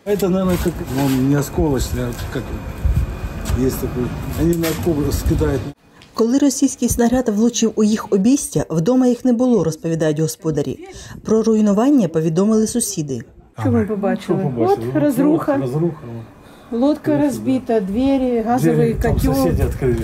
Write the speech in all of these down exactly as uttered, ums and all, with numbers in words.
Это, наверное, как, он не осколочный, а как есть такой. Они на осколок скидають. Коли російський снаряд влучив у їх обійстя, вдома їх не було, розповідають господарі. Про руйнування повідомили сусіди. Що ми побачили? От розруха, Розруха. лодка розбита, двері, газовий Там котел, сусіди відкрили.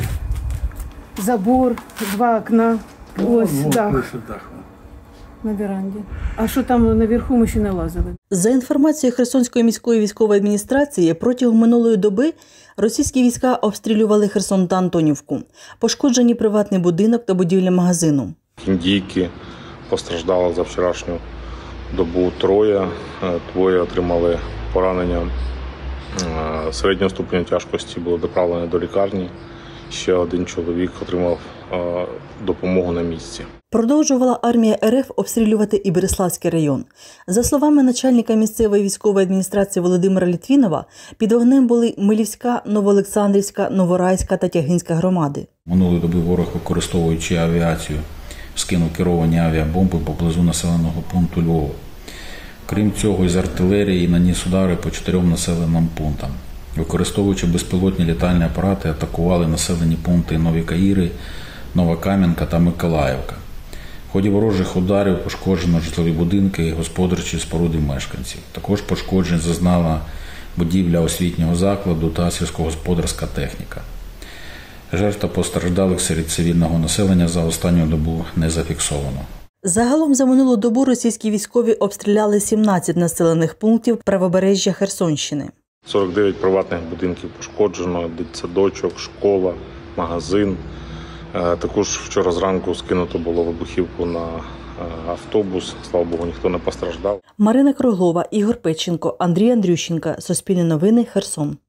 забор, два окна, ось Вот дах вище дах. на веранді. А що там наверху, ми ще не лазили. За інформацією Херсонської міської військової адміністрації, протягом минулої доби російські війська обстрілювали Херсон та Антонівку. Пошкоджені приватний будинок та будівля магазину. Індійки постраждало за вчорашню добу троє. Двоє отримали поранення середнього ступеня тяжкості, були доправлені до лікарні. Ще один чоловік отримав допомогу на місці. Продовжувала армія РФ обстрілювати і Береславський район. За словами начальника місцевої військової адміністрації Володимира Літвінова, під вогнем були Милівська, Новоолександрівська, Новорайська та Тягинська громади. Минулої доби ворог, використовуючи авіацію, скинув керовані авіабомби поблизу населеного пункту Львова. Крім цього, із артилерії наніс удари по чотирьом населеним пунктам. Використовуючи безпілотні літальні апарати, атакували населені пункти Нові Каїри, Новокам'янка та Миколаївка. В ході ворожих ударів пошкоджено житлові будинки, господарчі споруди мешканців. Також пошкоджень зазнала будівля освітнього закладу та сільськогосподарська техніка. Жертв та постраждалих серед цивільного населення за останню добу не зафіксовано. Загалом за минулу добу російські військові обстріляли сімнадцять населених пунктів правобережжя Херсонщини. сорок дев'ять приватних будинків пошкоджено, дитсадочок, школа, магазин. Також вчора зранку скинуто було вибухівку на автобус. Слава Богу, ніхто не постраждав. Марина Круглова, Ігор Петченко, Андрій Андрющенко. Суспільне новини, Херсон.